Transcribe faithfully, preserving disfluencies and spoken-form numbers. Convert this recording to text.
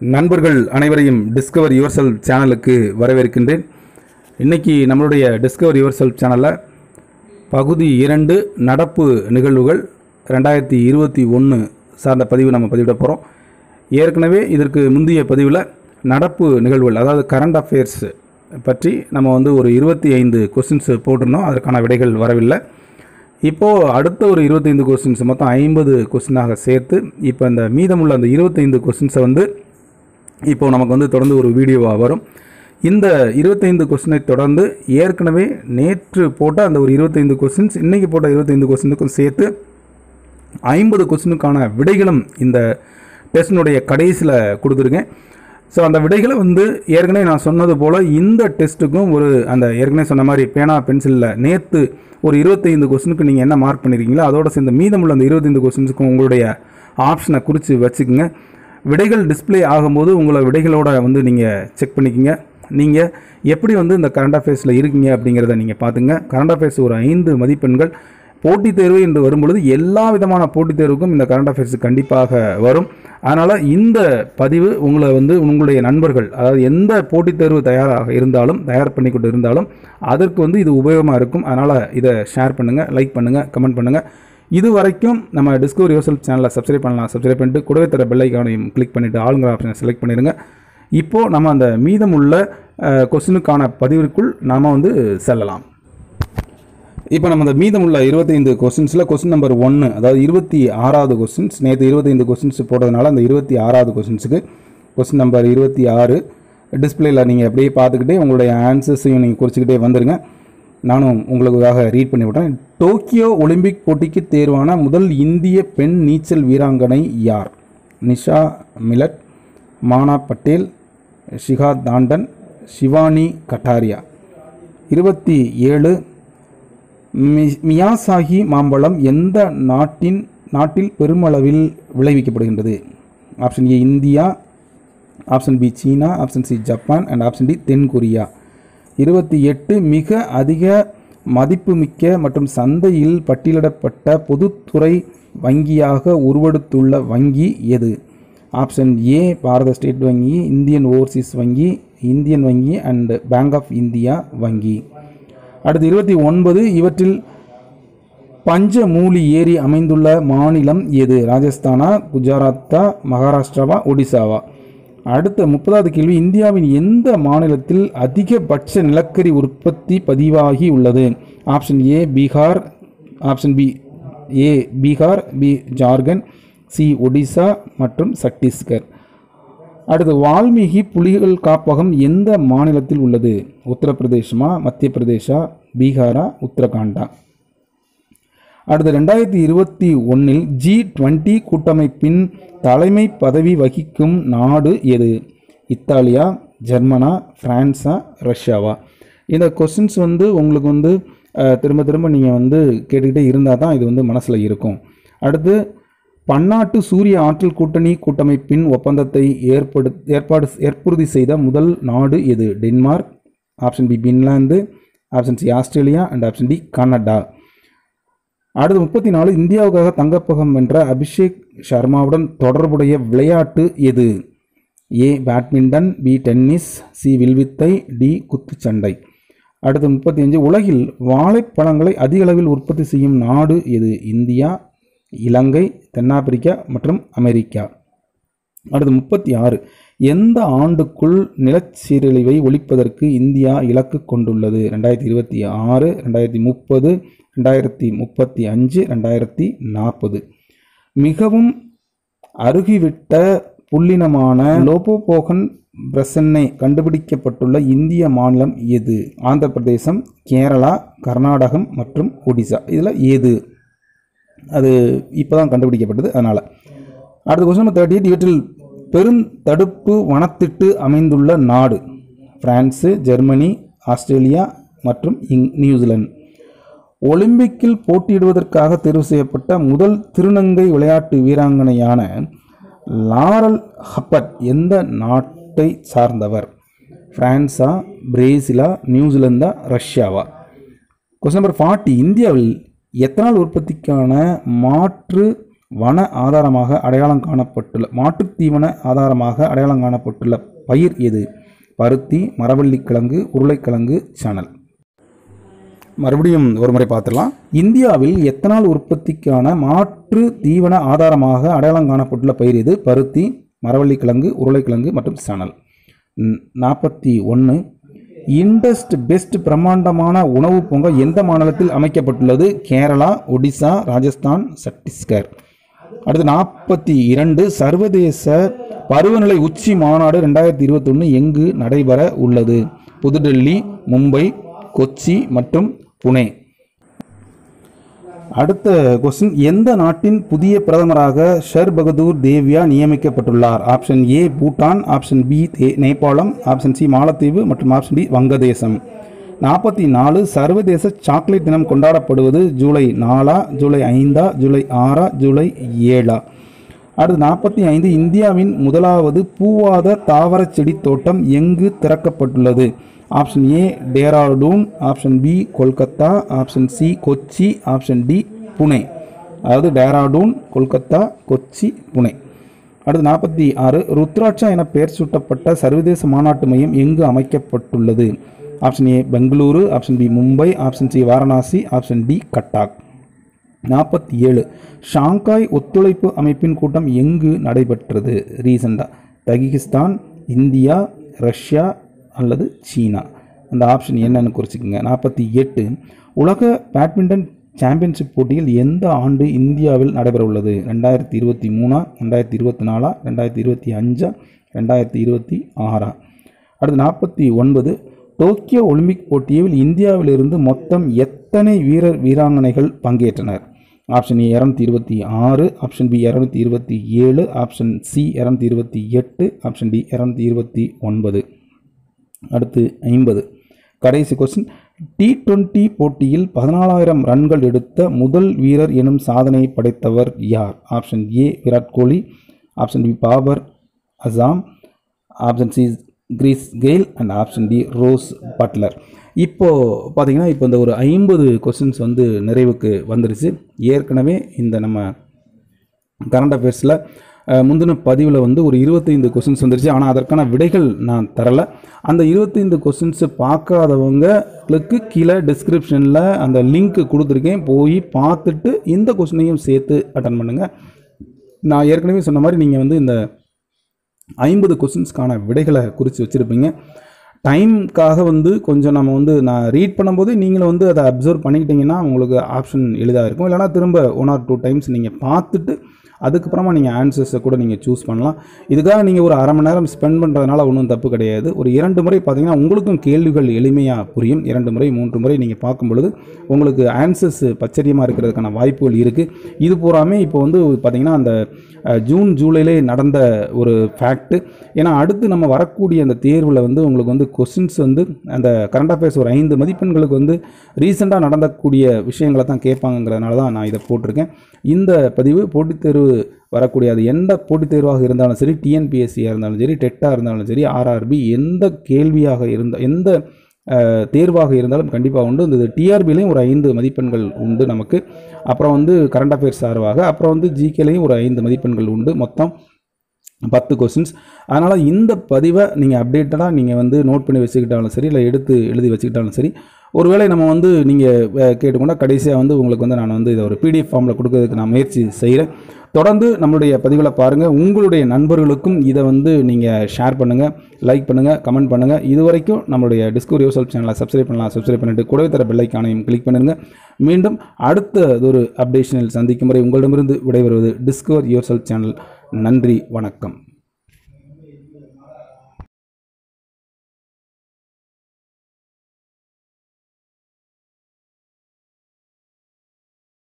நண்பர்கள் அனைவரையும் discover your self சேனலுக்கு வரவேற்கின்றேன். இன்றைக்கி நம்மளுடைய டிஸ்கவர் யுவர் செல்ஃப் சேனலில் பகுதி இரண்டு நடப்பு நிகழ்வுகள் ரெண்டாயிரத்தி இருபத்தி ஒன்று சார்ந்த பதிவு நம்ம பதிவிட போகிறோம். ஏற்கனவே இதற்கு முந்தைய பதிவில் நடப்பு நிகழ்வுகள் அதாவது கரண்ட் அஃபேர்ஸ் பற்றி நம்ம வந்து ஒரு இருபத்தி ஐந்து கொஸ்டின்ஸ் போட்டிருந்தோம். அதற்கான விடைகள் வரவில்லை. இப்போது அடுத்த ஒரு இருபத்தைந்து கொஸ்டின்ஸ் மொத்தம் ஐம்பது கொஸ்டினாக சேர்த்து இப்போ இந்த மீதமுள்ள அந்த இருபத்தைந்து கொஸ்டின்ஸை வந்து இப்போது நமக்கு வந்து தொடர்ந்து ஒரு வீடியோவாக வரும். இந்த இருபத்தைந்து கொஸ்டினை தொடர்ந்து ஏற்கனவே நேற்று போட்ட அந்த ஒரு இருபத்தைந்து கொஸ்டின்ஸ் இன்றைக்கி போட்ட இருபத்தைந்து கொஸ்டினுக்கும் சேர்த்து ஐம்பது கொஸ்டினுக்கான விடைகளும் இந்த டெஸ்டினுடைய கடைசியில் கொடுத்துருக்கேன். ஸோ அந்த விடைகளை வந்து ஏற்கனவே நான் சொன்னது போல் இந்த டெஸ்ட்டுக்கும் ஒரு அந்த ஏற்கனவே சொன்ன மாதிரி பேனா பென்சிலில் நேற்று ஒரு இருபத்தைந்து கொஸ்டினுக்கு நீங்கள் என்ன மார்க் பண்ணியிருக்கீங்களோ அதோட சேர்ந்து மீதமுள்ள அந்த இருபத்தைந்து கொஸ்டின்ஸுக்கும் உங்களுடைய ஆப்ஷனை குறித்து வச்சுக்கோங்க. விடைகள் டிஸ்பிளே ஆகும்போது உங்களை விடைகளோட வந்து நீங்கள் செக் பண்ணிக்கிங்க. நீங்கள் எப்படி வந்து இந்த கரண்ட் அஃபேர்ஸில் இருக்கீங்க அப்படிங்கிறத நீங்கள் பார்த்துங்க. கரண்ட் அஃபேர்ஸ் ஒரு ஐந்து மதிப்பெண்கள். போட்டித் தேர்வு என்று வரும்பொழுது எல்லா விதமான போட்டித் தேர்வுக்கும் இந்த கரண்ட் அஃபேர்ஸ் கண்டிப்பாக வரும். அதனால் இந்த பதிவு உங்களை வந்து உங்களுடைய நண்பர்கள் அதாவது எந்த போட்டித் தேர்வு தயாராக இருந்தாலும் தயார் பண்ணிக்கொண்டு இருந்தாலும் அதற்கு வந்து இது உபயோகமாக இருக்கும். அதனால் இதை ஷேர் பண்ணுங்கள், லைக் பண்ணுங்கள், கமெண்ட் பண்ணுங்கள். இது வரைக்கும் நம்ம டிஸ்கவர் யுவர் செல்ஃப் சேனலை சப்ஸ்கிரைப் பண்ணலாம். சப்ஸ்கிரைப் பண்ணிட்டு கூடவே தர பெல் ஐகானையும் கிளிக் பண்ணிவிட்டு ஆளுங்கிற ஆப்ஷனை செலக்ட் பண்ணிடுங்க. இப்போது நம்ம அந்த மீதமுள்ள கொஸ்டினுக்கான பதிவிற்குள் நாம் வந்து செல்லலாம். இப்போ நம்ம அந்த மீதமுள்ள இருபத்தைந்து கொஸ்டின்ஸில் கொஸ்டின் நம்பர் ஒன்று அதாவது இருபத்தி ஆறாவது கொஸ்டின்ஸ் நேற்று இருபத்தைந்து கொஸ்டின்ஸ் போட்டதுனால அந்த இருபத்தி ஆறாவது கொஸ்டின்ஸுக்கு கொஸ்டின் நம்பர் இருபத்தி ஆறு டிஸ்பிளேயில் நீங்கள் அப்படியே பார்த்துக்கிட்டே உங்களுடைய ஆன்சர்ஸையும் நீங்கள் குறிச்சிக்கிட்டே வந்துடுங்க. நானும் உங்களுக்காக ரீட் பண்ணி விட்றேன். டோக்கியோ ஒலிம்பிக் போட்டிக்கு தேர்வான முதல் இந்திய பெண் நீச்சல் வீராங்கனை யார்? நிஷா மிலட், மானா பட்டேல், ஷிகா தாண்டன், ஷிவானி கட்டாரியா. இருபத்தி ஏழு மி மியாசாகி மாம்பழம் எந்த நாட்டின் நாட்டில் பெருமளவில் விளைவிக்கப்படுகின்றது? Option A India, option B China, option C Japan and option D தென்கொரியா. இருபத்தி எட்டு மிக அதிக மதிப்புமிக்க மற்றும் சந்தையில் பட்டியலிடப்பட்ட பொதுத்துறை வங்கியாக உருவெடுத்துள்ள வங்கி எது? ஆப்ஷன் ஏ பாரத ஸ்டேட் வங்கி, இந்தியன் ஓவர்சீஸ் வங்கி, இந்தியன் வங்கி அண்ட் பேங்க் ஆஃப் இந்தியா வங்கி. அடுத்து இருபத்தி ஒன்பது இவற்றில் பஞ்சமூலி ஏரி அமைந்துள்ள மாநிலம் எது? ராஜஸ்தானா, குஜராத்தா, மகாராஷ்டிராவா, ஒடிசாவா? அடுத்த முப்பதாவது கேள்வி இந்தியாவின் எந்த மாநிலத்தில் அதிகபட்ச நிலக்கரி உற்பத்தி பதிவாகி உள்ளது? Option A Bihar, option B A Bihar, B Jharkhand, C Odisha மற்றும் சத்தீஸ்கர். அடுத்து வால்மீகி புலிகள் காப்பகம் எந்த மாநிலத்தில் உள்ளது? உத்தரப்பிரதேசமா, மத்திய பிரதேசா, பீகாரா, உத்தரகாண்டா? அடுத்து ரெண்டாயிரத்தி இருபத்தி ஒன்றில் ஜி டுவெண்ட்டி கூட்டமைப்பின் தலைமை பதவி வகிக்கும் நாடு எது? இத்தாலியா, ஜெர்மனா, பிரான்ஸா, ரஷ்யாவா? இந்த கொஸ்டின்ஸ் வந்து உங்களுக்கு வந்து திரும்ப திரும்ப நீங்கள் வந்து கேட்டுக்கிட்டே இருந்தால் தான் இது வந்து மனசில் இருக்கும். அடுத்து பன்னாட்டு சூரிய ஆற்றல் கூட்டணி கூட்டமைப்பின் ஒப்பந்தத்தை ஏற்படு ஏற்பாடு ஏற்புறுதி செய்த முதல் நாடு எது? Denmark, option B Finland, option C Australia and option D Canada. அடுத்து முப்பத்தி நாலு இந்தியாவுக்காக தங்கப்பதக்கம் வென்ற அபிஷேக் சர்மாவுடன் தொடர்புடைய விளையாட்டு எது? A badminton, B tennis, C வில்வித்தை, டி குத்துச்சண்டை. அடுத்து முப்பத்தி அஞ்சு உலகில் வாழைப்பழங்களை அதிக அளவில் உற்பத்தி செய்யும் நாடு எது? இந்தியா, இலங்கை, தென்னாப்பிரிக்கா மற்றும் அமெரிக்கா. அடுத்து முப்பத்தி ஆறு எந்த ஆண்டுக்குள் நிலச்சீரழிவை ஒழிப்பதற்கு இந்தியா இலக்கு கொண்டுள்ளது? ரெண்டாயிரத்தி இருபத்தி ஆறு, ரெண்டாயிரத்தி முப்பது, ரெண்டாயிரத்தி முப்பத்தி அஞ்சு, ரெண்டாயிரத்தி நாற்பது. மிகவும் அருகிவிட்ட புள்ளினமான லோபோபோகன் பிரசன்னை கண்டுபிடிக்கப்பட்டுள்ள இந்திய மாநிலம் எது? ஆந்திர பிரதேசம், கேரளா, கர்நாடகம் மற்றும் ஒடிசா. இதில் எது? அது இப்போ தான் கண்டுபிடிக்கப்பட்டது. அதனால் அடுத்த கொஸ்டின் நம்பர் தேர்ட்டி எயிட் இவற்றில் பெருந்தடுப்பு வனத்திட்டு அமைந்துள்ள நாடு? பிரான்ஸு, ஜெர்மனி, ஆஸ்திரேலியா மற்றும் இங் நியூசிலாந்து. ஒலிம்பிக்கில் போட்டியிடுவதற்காக தேர்வு செய்யப்பட்ட முதல் திருநங்கை விளையாட்டு வீராங்கனையான லாரல் ஹப்பர்ட் எந்த நாட்டை சார்ந்தவர்? பிரான்ஸா, பிரேசிலா, நியூசிலாந்தா, ரஷ்யாவா? கொஸ்டின் நம்பர் ஃபார்ட்டி இந்தியாவில் எத்தனால் உற்பத்திக்கான மாற்று வன ஆதாரமாக அடையாளம் காணப்பட்டுள்ள மாட்டுத் தீவன ஆதாரமாக அடையாளம் காணப்பட்டுள்ள பயிர் எது? பருத்தி, மரவள்ளிக்கிழங்கு, உருளைக்கிழங்கு, சணல். மறுபடியும் ஒரு முறை பார்த்துடலாம். இந்தியாவில் எத்தனால் உற்பத்திக்கான மாற்று தீவன ஆதாரமாக அடையாளம் காணப்பட்டுள்ள பயிர் எது? பருத்தி, மரவள்ளிக்கிழங்கு, உருளைக்கிழங்கு மற்றும் சணல். நாற்பத்தி ஒன்று. இண்டஸ்ட் பெஸ்ட் பிரம்மாண்டமான உணவு பூங்கா எந்த மாநிலத்தில் அமைக்கப்பட்டுள்ளது? கேரளா, ஒடிசா, ராஜஸ்தான், சத்தீஸ்கர். அடுத்து நாற்பத்தி இரண்டு. சர்வதேச பருவநிலை உச்சி மாநாடு ரெண்டாயிரத்தி இருபத்தி ஒன்று எங்கு நடைபெற உள்ளது? புதுடெல்லி, மும்பை, கொச்சி மற்றும் புனே. அடுத்த கொஸ்டின், எந்த நாட்டின் புதிய பிரதமராக ஷர் பகதூர் தேவ்யா நியமிக்கப்பட்டுள்ளார்? Option A Bhutan, option B நேபாளம், ஆப்ஷன் சி மாலத்தீவு மற்றும் ஆப்ஷன் டி வங்கதேசம். நாற்பத்தி நாலு. சர்வதேச சாக்லேட் தினம் கொண்டாடப்படுவது ஜூலை நாலா, ஜூலை ஐந்தா, ஜூலை ஆறா, ஜூலை ஏழா? அடுத்து நாற்பத்தி ஐந்து. இந்தியாவின் முதலாவது பூவாத தாவர செடி தோட்டம் எங்கு திறக்கப்பட்டுள்ளது? Option A Dehradun, option B Kolkata, option C Kochi, option D Pune. அதாவது டேராடூன், கொல்கத்தா, கொச்சி, புனே. அடுத்து நாற்பத்தி ஆறு. ருத்ராட்சா என பெயர் சூட்டப்பட்ட சர்வதேச மாநாட்டு மையம் எங்கு அமைக்கப்பட்டுள்ளது? Option A Bengaluru, option B Mumbai, option C Varanasi, option D Cuttack. நாற்பத்தி ஏழு. ஷாங்காய் ஒத்துழைப்பு அமைப்பின் கூட்டம் எங்கு நடைபெற்றது ரீசெண்டாக? தஜிகிஸ்தான், இந்தியா, ரஷ்யா அல்லது சீனா? அந்த ஆப்ஷன் என்னன்னு குறிச்சிக்கோங்க. நாற்பத்தி எட்டு. உலக பேட்மிண்டன் சாம்பியன்ஷிப் போட்டியில் எந்த ஆண்டு இந்தியாவில் நடைபெற உள்ளது? ரெண்டாயிரத்தி இருபத்தி மூணா, ரெண்டாயிரத்தி இருபத்தி நாலா, ரெண்டாயிரத்தி இருபத்தி அஞ்சா, ரெண்டாயிரத்தி இருபத்தி ஆறா? அடுத்து நாற்பத்தி ஒன்பது. டோக்கியோ ஒலிம்பிக் போட்டியில் இந்தியாவிலிருந்து மொத்தம் எத்தனை வீரர் வீராங்கனைகள் பங்கேற்றனர்? ஆப்ஷன் ஏ இரநூத்தி இருபத்தி ஆறு, ஆப்ஷன் பி இரநூத்தி இருபத்தி ஏழு, ஆப்ஷன் சி இரநூத்தி இருபத்தி எட்டு, ஆப்ஷன் டி இரநூத்தி இருபத்தி ஒன்பது. அடுத்து ஐம்பது. கடைசி கொஸ்டின், டி டுவெண்ட்டி போட்டியில் பதினாலாயிரம் ரன்கள் எடுத்த முதல் வீரர் எனும் சாதனை படைத்தவர் யார்? Option A Virat Kohli, option B Babar Azam, option C Chris Gayle and option D Ross Buttler. இப்போது பார்த்தீங்கன்னா இப்போ இந்த ஒரு ஐம்பது கொஸ்டின்ஸ் வந்து நிறைவுக்கு வந்துருச்சு. ஏற்கனவே இந்த நம்ம கரண்ட் அஃபேர்ஸில் முந்தின பதிவில் வந்து ஒரு இருபத்தைந்து கொஸ்டின்ஸ் வந்துருச்சு. ஆனால் அதற்கான விடைகள் நான் தரலை. அந்த இருபத்தைந்து கொஸ்டின்ஸு பார்க்காதவங்களுக்கு கீழே டிஸ்கிரிப்ஷனில் அந்த லிங்க் கொடுத்துருக்கேன். போய் பார்த்துட்டு இந்த கொஸ்டினையும் சேர்த்து அட்டன் பண்ணுங்கள். நான் ஏற்கனவே சொன்ன மாதிரி நீங்கள் வந்து இந்த ஐம்பது கொஸ்டின்ஸ்க்கான விடைகளை குறித்து வச்சுருப்பீங்க. டைமுக்காக வந்து கொஞ்சம் நம்ம வந்து நான் ரீட் பண்ணும்போது நீங்களும் வந்து அதை அப்சர்வ் பண்ணிக்கிட்டிங்கன்னா உங்களுக்கு ஆப்ஷன் எளிதாக இருக்கும். இல்லைனா திரும்ப ஒன் ஆர் டூ டைம்ஸ் நீங்கள் பார்த்துட்டு அதுக்கப்புறமா நீங்கள் ஆன்சர்ஸை கூட நீங்கள் சூஸ் பண்ணலாம். இதுக்காக நீங்கள் ஒரு அரை மணி நேரம் ஸ்பெண்ட் பண்ணுறதுனால ஒன்றும் தப்பு கிடையாது. ஒரு இரண்டு முறை பார்த்தீங்கன்னா உங்களுக்கும் கேள்விகள் எளிமையாக புரியும். இரண்டு முறை மூன்று முறை நீங்கள் பார்க்கும் பொழுது உங்களுக்கு ஆன்சர்ஸ் பச்சரியமாக இருக்கிறதுக்கான வாய்ப்புகள் இருக்குது. இது பூராமே இப்போ வந்து பார்த்திங்கன்னா அந்த ஜூன் ஜூலையிலே நடந்த ஒரு ஃபேக்ட்டு. ஏன்னா அடுத்து நம்ம வரக்கூடிய அந்த தேர்வில் வந்து உங்களுக்கு வந்து கொஸ்டின்ஸ் வந்து அந்த கரண்ட் அஃபேர்ஸ் ஒரு ஐந்து மதிப்பெண்களுக்கு வந்து ரீசெண்டாக நடந்தக்கூடிய விஷயங்களை தான் கேட்பாங்கிறதுனால தான் நான் இதை போட்டிருக்கேன். இந்த பதிவு போட்டித் தேர்வு வரக்கூடிய அது எந்த போட்டித் தேர்வாக இருந்தாலும் சரி, டிஎன்பிஎஸ்சியாக இருந்தாலும் சரி, டெட்டாக இருந்தாலும் சரி, ஆர்ஆர்பி எந்த கேள்வியாக இருந்த எந்த தேர்வாக இருந்தாலும் கண்டிப்பாக உண்டு. இந்த டிஆர்பிலையும் ஒரு ஐந்து மதிப்பெண்கள் உண்டு நமக்கு. அப்புறம் வந்து கரண்ட் அஃபேர்ஸ் சார்பாக அப்புறம் வந்து ஜிகேலையும் ஒரு ஐந்து மதிப்பெண்கள் உண்டு. மொத்தம் பத்து கொஸ்டின்ஸ். அதனால் இந்த பதிவை நீங்கள் அப்டேட்டடாக நீங்கள் வந்து நோட் பண்ணி வச்சுக்கிட்டாலும் சரி, இல்லை எடுத்து எழுதி வச்சுக்கிட்டாலும் சரி, ஒருவேளை நம்ம வந்து நீங்கள் கேட்டுக்கொண்டா கடைசியாக வந்து உங்களுக்கு வந்து நான் வந்து இதை ஒரு பிடிஎஃப் ஃபார்மில் கொடுக்கறதுக்கு நான் முயற்சி செய்கிறேன். தொடர்ந்து நம்மளுடைய பதிவுகளை பாருங்கள். உங்களுடைய நண்பர்களுக்கும் இதை வந்து நீங்கள் ஷேர் பண்ணுங்கள், லைக் பண்ணுங்கள், கமெண்ட் பண்ணுங்கள். இது வரைக்கும் நம்மளுடைய டிஸ்கவர் யுவர் செல்ஃப் சேனலை சப்ஸ்கிரைப் பண்ணலாம். சப்ஸ்கிரைப் பண்ணிவிட்டு கூடவே தர பெல் ஐக்கானையும் கிளிக் பண்ணுங்கள். மீண்டும் அடுத்த ஒரு அப்டேஷனில் சந்திக்கும் வரை உங்களிடமிருந்து விடைபெறுவது டிஸ்கவர் யுவர் செல்ஃப் சேனல். நன்றி, வணக்கம்.